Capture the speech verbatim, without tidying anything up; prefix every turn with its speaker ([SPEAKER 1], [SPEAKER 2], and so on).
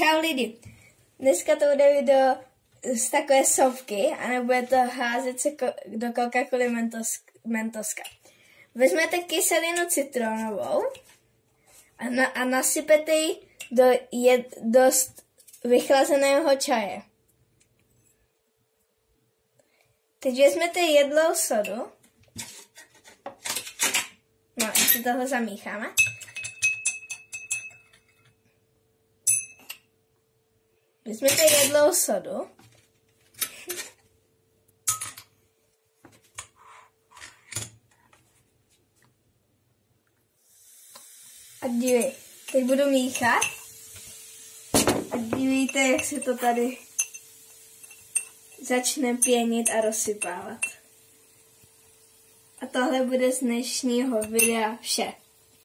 [SPEAKER 1] Čau lidi, dneska to bude video z takové sopky a nebude to házet se do Coca-Coly mentos, mentoska. Vezmete kyselinu citronovou a, na, a nasypete ji do jed, dost vychlazeného čaje. Teď vezmete jedlou sodu. No, ještě toho zamícháme. Vezmete jedlou sodu. A dívej, teď budu míchat. A dívejte, jak se to tady začne pěnit a rozsypávat. A tohle bude z dnešního videa vše.